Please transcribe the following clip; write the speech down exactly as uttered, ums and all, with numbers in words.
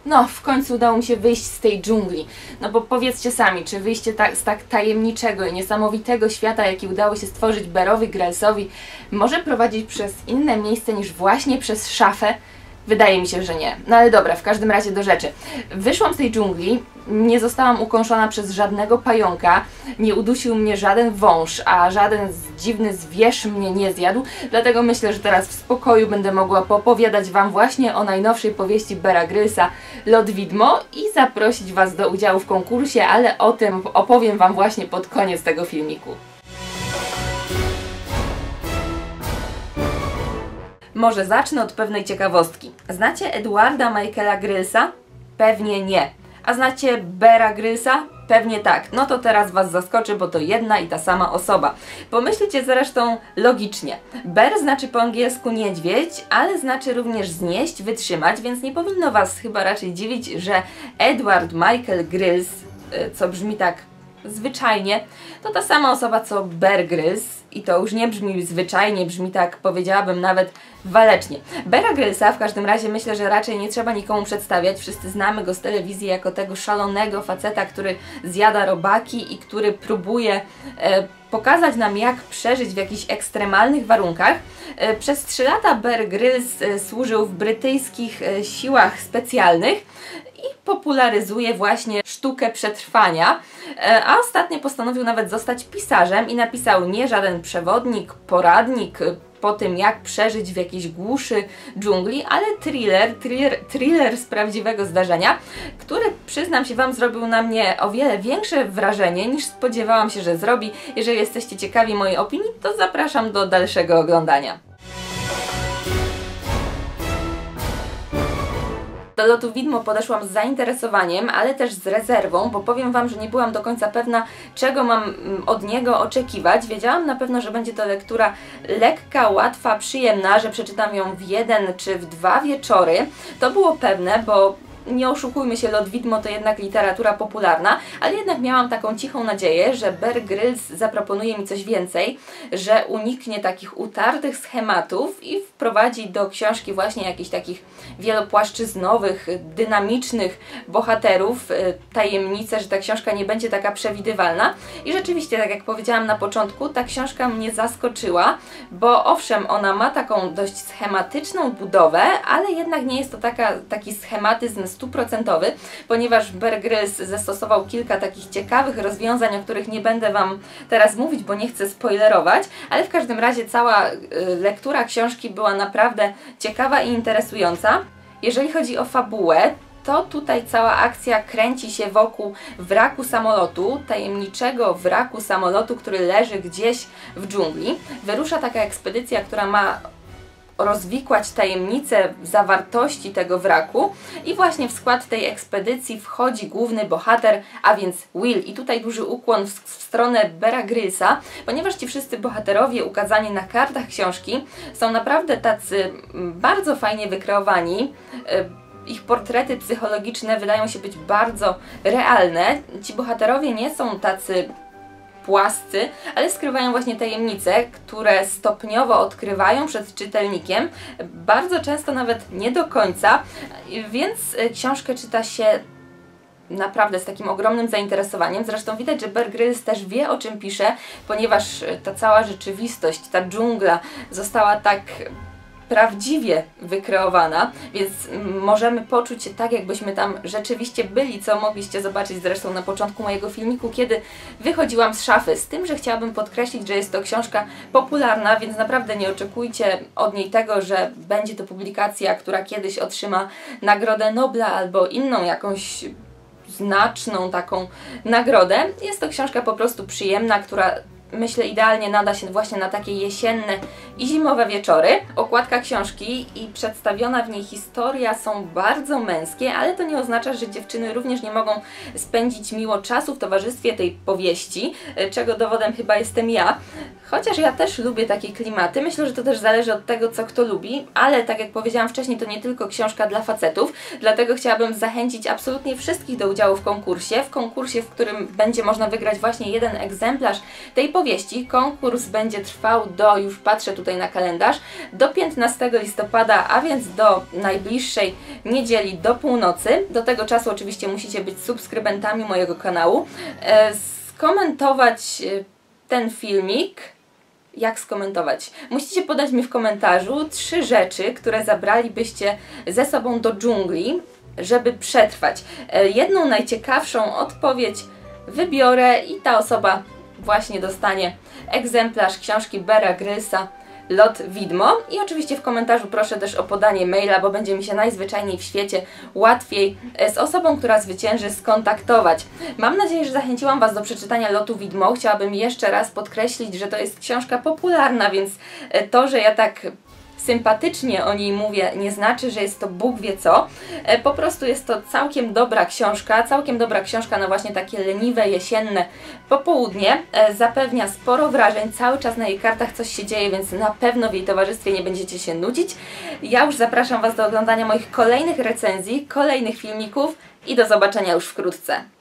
No, w końcu udało mi się wyjść z tej dżungli. No bo powiedzcie sami, czy wyjście ta z tak tajemniczego i niesamowitego świata, jaki udało się stworzyć Bearowi Grylsowi, może prowadzić przez inne miejsce niż właśnie przez szafę? Wydaje mi się, że nie. No ale dobra, w każdym razie do rzeczy. Wyszłam z tej dżungli, nie zostałam ukąszona przez żadnego pająka, nie udusił mnie żaden wąż, a żaden dziwny zwierz mnie nie zjadł, dlatego myślę, że teraz w spokoju będę mogła popowiadać Wam właśnie o najnowszej powieści Beara Grylsa Lot Widmo i zaprosić Was do udziału w konkursie, ale o tym opowiem Wam właśnie pod koniec tego filmiku. Może zacznę od pewnej ciekawostki. Znacie Edwarda Michaela Grylsa? Pewnie nie. A znacie Beara Grylsa? Pewnie tak. No to teraz Was zaskoczy, bo to jedna i ta sama osoba. Pomyślcie zresztą logicznie. Bear znaczy po angielsku niedźwiedź, ale znaczy również znieść, wytrzymać, więc nie powinno Was chyba raczej dziwić, że Edward Michael Gryls, co brzmi tak zwyczajnie, to ta sama osoba co Bear Grylls i to już nie brzmi zwyczajnie, brzmi tak, powiedziałabym, nawet walecznie. Beara Grylsa w każdym razie myślę, że raczej nie trzeba nikomu przedstawiać. Wszyscy znamy go z telewizji jako tego szalonego faceta, który zjada robaki i który próbuje e, pokazać nam, jak przeżyć w jakichś ekstremalnych warunkach. E, przez trzy lata Bear Grylls e, służył w brytyjskich e, siłach specjalnych i popularyzuje właśnie sztukę przetrwania, e, a ostatnio postanowił nawet zostać pisarzem i napisał nie żaden przewodnik, poradnik po tym, jak przeżyć w jakiejś głuszy dżungli, ale thriller, thriller, thriller z prawdziwego zdarzenia, który, przyznam się Wam, zrobił na mnie o wiele większe wrażenie niż spodziewałam się, że zrobi. Jeżeli jesteście ciekawi mojej opinii, to zapraszam do dalszego oglądania. Do Lotu Widmo podeszłam z zainteresowaniem, ale też z rezerwą, bo powiem Wam, że nie byłam do końca pewna, czego mam od niego oczekiwać. Wiedziałam na pewno, że będzie to lektura lekka, łatwa, przyjemna, że przeczytam ją w jeden czy w dwa wieczory. To było pewne, bo nie oszukujmy się, Lot Widmo to jednak literatura popularna, ale jednak miałam taką cichą nadzieję, że Bear Grylls zaproponuje mi coś więcej, że uniknie takich utartych schematów i wprowadzi do książki właśnie jakichś takich wielopłaszczyznowych, dynamicznych bohaterów, tajemnice, że ta książka nie będzie taka przewidywalna. I rzeczywiście, tak jak powiedziałam na początku, ta książka mnie zaskoczyła, bo owszem, ona ma taką dość schematyczną budowę, ale jednak nie jest to taka, taki schematyzm stuprocentowy, ponieważ Bear Grylls zastosował kilka takich ciekawych rozwiązań, o których nie będę Wam teraz mówić, bo nie chcę spoilerować, ale w każdym razie cała y, lektura książki była naprawdę ciekawa i interesująca. Jeżeli chodzi o fabułę, to tutaj cała akcja kręci się wokół wraku samolotu, tajemniczego wraku samolotu, który leży gdzieś w dżungli. Wyrusza taka ekspedycja, która ma rozwikłać tajemnicę zawartości tego wraku i właśnie w skład tej ekspedycji wchodzi główny bohater, a więc Will. I tutaj duży ukłon w, w stronę Beara Grylsa, ponieważ ci wszyscy bohaterowie ukazani na kartach książki są naprawdę tacy bardzo fajnie wykreowani. Ich portrety psychologiczne wydają się być bardzo realne. Ci bohaterowie nie są tacy płascy, ale skrywają właśnie tajemnice, które stopniowo odkrywają przed czytelnikiem, bardzo często nawet nie do końca, więc książkę czyta się naprawdę z takim ogromnym zainteresowaniem. Zresztą widać, że Bear Grylls też wie, o czym pisze, ponieważ ta cała rzeczywistość, ta dżungla została tak prawdziwie wykreowana, więc możemy poczuć się tak, jakbyśmy tam rzeczywiście byli, co mogliście zobaczyć zresztą na początku mojego filmiku, kiedy wychodziłam z szafy. Z tym, że chciałabym podkreślić, że jest to książka popularna, więc naprawdę nie oczekujcie od niej tego, że będzie to publikacja, która kiedyś otrzyma Nagrodę Nobla albo inną jakąś znaczną taką nagrodę. Jest to książka po prostu przyjemna, która myślę idealnie nada się właśnie na takie jesienne i zimowe wieczory. Okładka książki i przedstawiona w niej historia są bardzo męskie, ale to nie oznacza, że dziewczyny również nie mogą spędzić miło czasu w towarzystwie tej powieści, czego dowodem chyba jestem ja. Chociaż ja też lubię takie klimaty, myślę, że to też zależy od tego, co kto lubi, ale tak jak powiedziałam wcześniej, to nie tylko książka dla facetów, dlatego chciałabym zachęcić absolutnie wszystkich do udziału w konkursie, w konkursie, w którym będzie można wygrać właśnie jeden egzemplarz tej powieści. Konkurs będzie trwał do, już patrzę tutaj na kalendarz, do piętnastego listopada, a więc do najbliższej niedzieli do północy. Do tego czasu oczywiście musicie być subskrybentami mojego kanału, e, skomentować ten filmik. Jak skomentować? Musicie podać mi w komentarzu trzy rzeczy, które zabralibyście ze sobą do dżungli, żeby przetrwać. Jedną najciekawszą odpowiedź wybiorę i ta osoba właśnie dostanie egzemplarz książki Beara Gryllsa Lot Widmo. I oczywiście w komentarzu proszę też o podanie maila, bo będzie mi się najzwyczajniej w świecie łatwiej z osobą, która zwycięży, skontaktować. Mam nadzieję, że zachęciłam Was do przeczytania Lotu Widmo. Chciałabym jeszcze raz podkreślić, że to jest książka popularna, więc to, że ja tak sympatycznie o niej mówię, nie znaczy, że jest to Bóg wie co. Po prostu jest to całkiem dobra książka, całkiem dobra książka na właśnie takie leniwe, jesienne popołudnie. Zapewnia sporo wrażeń, cały czas na jej kartach coś się dzieje, więc na pewno w jej towarzystwie nie będziecie się nudzić. Ja już zapraszam Was do oglądania moich kolejnych recenzji, kolejnych filmików i do zobaczenia już wkrótce.